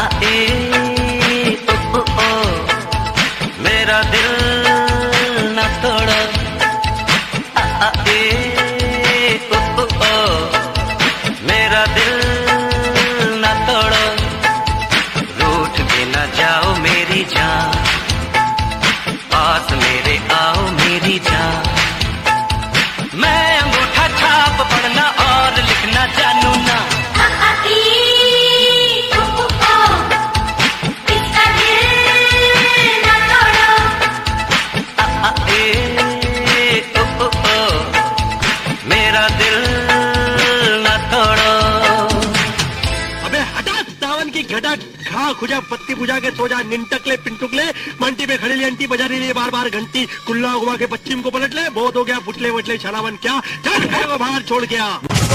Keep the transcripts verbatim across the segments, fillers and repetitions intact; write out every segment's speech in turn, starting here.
आ ए ओ ओ ओ मेरा दिल न तोड़ो। आ आ ए ओ ओ ओ मेरा दिल न तोड़ो। रूठ भी न जाओ मेरी जान, पास मेरे आओ मेरी जान। मैं अंगूठा छाप पढ़ना और लिखना जानू ना। मेरा दिल न तोड़ो। अबे हटा दावन की घटा, खा खुजा पत्ती बुझा के सो जा। निंटकले पिंटुकले मंटी पे खड़ी अंटी बजा रही है बार बार घंटी। कुल्ला घुमा के पश्चिम को पलट ले, बहुत हो गया फुटले वटले छलावन क्या। चल घर को बाहर छोड़ के आ।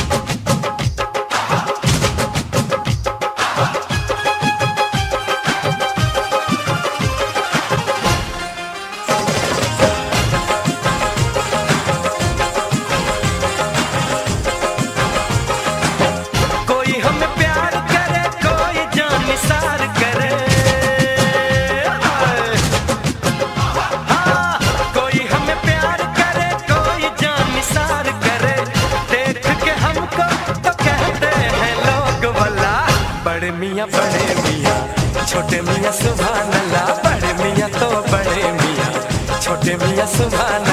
बड़े मियाँ बड़े मियाँ छोटे मियाँ सुभान अल्लाह। बड़े मियाँ तो बड़े मियाँ छोटे मियाँ सुभान